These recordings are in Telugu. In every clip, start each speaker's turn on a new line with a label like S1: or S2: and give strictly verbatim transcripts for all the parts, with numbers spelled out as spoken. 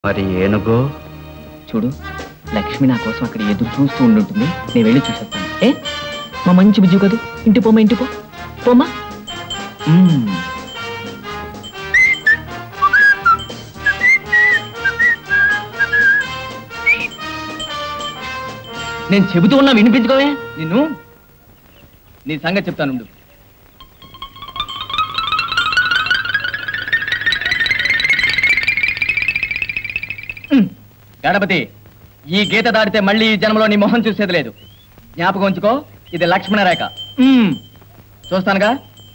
S1: మరి ఏనుగు
S2: చూడు, లక్ష్మి నా కోసం అక్కడ ఎదురు చూస్తూ ఉండుంటుంది. నేను వెళ్ళి చూసేస్తాను. ఏ మా మంచి బుజ్జి కాదు, ఇంటి పోమా, ఇంటి పో పోమా. నేను చెబుతూ ఉన్నా వినిపించుకోవే. నిన్ను నీ సంగతి చెప్తాను. గణపతి, ఈ గీత దాటితే మళ్ళీ ఈ జన్మలో నీ మొహం చూసేది లేదు. జ్ఞాపకం ఉంచుకో, ఇది లక్ష్మణ రేఖ. చూస్తానుగా.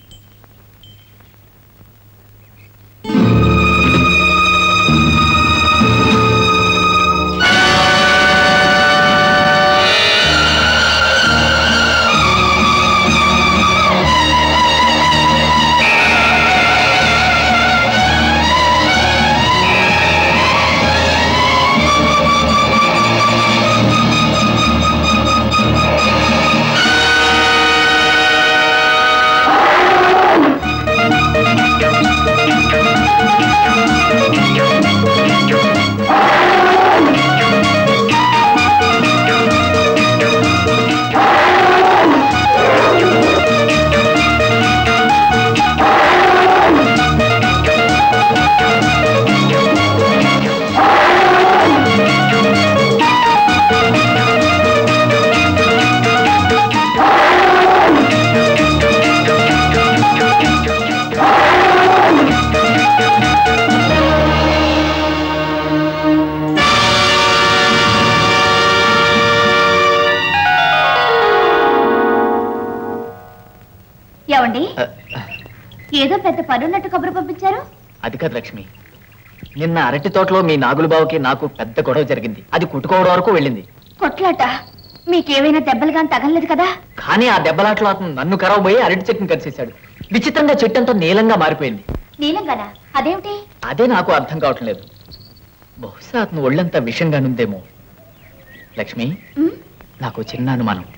S3: ఏదో పెద్ద పనున్నట్టు కబురు పంపించారు.
S2: అది కాదు లక్ష్మి, నిన్న అరటి తోటలో మీ నాగులు బావుకి నాకు పెద్ద గొడవ జరిగింది. అది కుట్టుకోవడం వరకు వెళ్ళింది.
S3: కొట్లాట? మీకేమైనా దెబ్బలు కానీ తగలలేదు కదా?
S2: కానీ ఆ దెబ్బలాట్లో అతను నన్ను కరవబోయి అరటి చెట్టును కలిసేశాడు. విచిత్రంగా చెట్టు అంతా నీలంగా మారిపోయింది.
S3: నీలంగానా? అదేమిటి?
S2: అదే నాకు అర్థం కావటం లేదు. బహుశా అతను ఒళ్ళంతా విషంగానుందేమో. లక్ష్మి, నాకు చిన్న అనుమానం.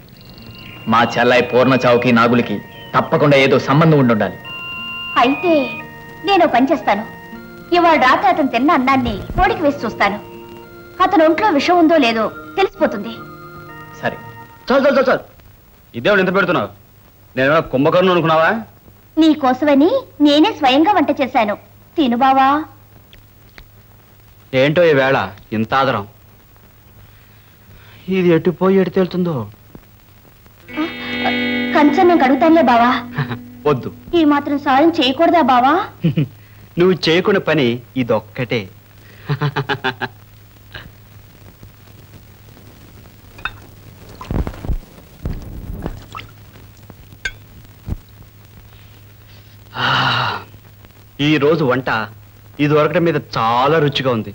S2: మా చెల్లాయి పూర్ణ చావుకి నాగులకి తప్పకుండా ఏదో సంబంధం ఉండాలి.
S3: అయితే నేను పని చేస్తాను. ఇవాళ రాత్రి అతను తిన్న అన్నాన్ని కోడికి వేసి చూస్తాను. అతను ఒంట్లో విషం ఉందో లేదో తెలిసిపోతుంది.
S2: సరే,
S1: చాలు చాలు చాలు. ఇదే ఎంత పెడుతున్నావు? నేను కుంభకర్ణుని అనుకున్నావా?
S3: నీ కోసమని నేనే స్వయంగా వంట చేశాను. తిను బావా.
S1: ఏంటో ఈ వేళ ఇంత ఆదరం. ఇది ఎటు పోయి ఎటు తేలుతుందో.
S3: కంచం కడుగుతానులే బావా.
S1: వద్దు,
S3: ఈ మాత్రం సాయం చేయకూడదా బావా?
S1: నువ్వు చేయకున్న పని ఇదొక్కటే. ఈ రోజు వంట ఇది దొరకడం మీద చాలా రుచిగా ఉంది.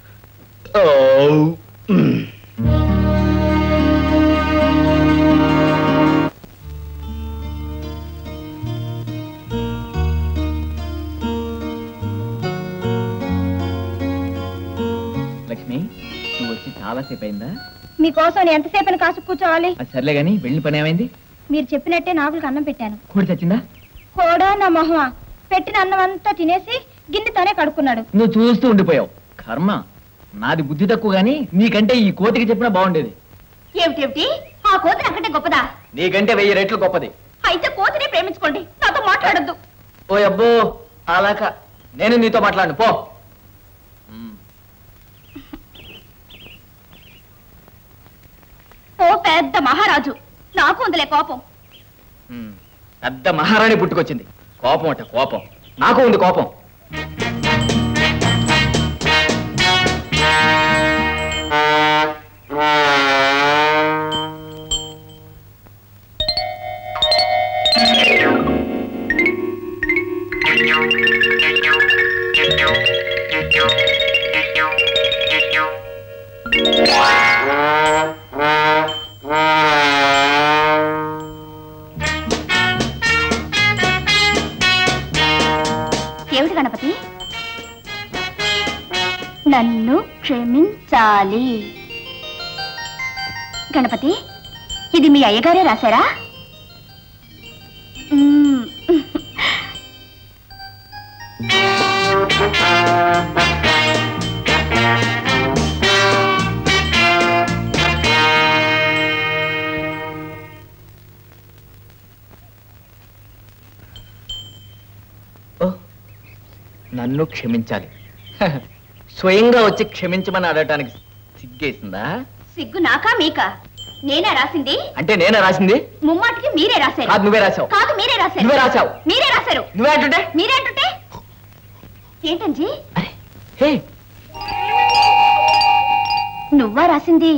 S2: లక్ష్మి, నువ్వు వచ్చి చాలా సేపు అయిందా?
S3: మీకోసం నేను ఎంతసేపు కాసు కూర్చోవాలి?
S2: అది సర్లే గాని వెళ్ళిన పని ఏమైంది?
S3: మీరు చెప్పినట్టే నాగులకు అన్నం పెట్టాను.
S2: కోడి చచ్చిందా?
S3: కోడా నా మొహమా? పెట్టిన అన్నం అంతా తినేసి గిన్నె తానే కడుక్కున్నాడు.
S2: నువ్వు చూస్తూ ఉండిపోయావు. కర్మ, నాది బుద్ధి తక్కువ గాని నీకంటే ఈ కోతికి చెప్పినా బాగుండేది.
S3: ఏమిటేమిటి? ఆ కోతి నాకంటే గొప్పదా?
S2: నీకంటే వెయ్యి రెట్లు గొప్పది.
S3: అయితే కోతిని ప్రేమించుకోండి, నాతో మాట్లాడద్దు.
S2: ఓ అబ్బో, అలాక నేను నీతో మాట్లాడు పో.
S3: ఓ పెద్ద మహారాజు, నాకు ఉందిలే కోపం.
S2: పెద్ద మహారాణి పుట్టుకొచ్చింది. కోపం అట కోపం. నాకు ఉంది కోపం.
S3: ఏమిటి గణపతి? నన్ను క్షమించాలి. గణపతి, ఇది మీ అయ్యగారే రాశారా?
S2: నన్ను క్షమించాలి. స్వయంగా వచ్చి క్షమించమని అడగటానికి సిగ్గేసిందా?
S3: సిగ్గు నాకా మీకా? నేనే రాసింది.
S2: అంటే నేనే రాసింది?
S3: ముమ్మాటికి మీరే రాశారు.
S2: కాదు, నువ్వే రాశావు.
S3: కాదు, మీరే రాశారు.
S2: నువ్వే రాశావు.
S3: మీరే రాశారు.
S2: నువ్వే అంటుంటే?
S3: మీరే అంటుంటే ఏంటంజీ?
S2: అరే హే,
S3: నువ్వా రాసింది?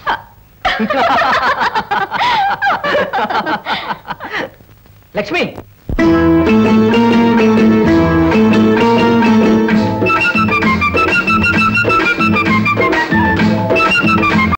S2: లక్ష్మి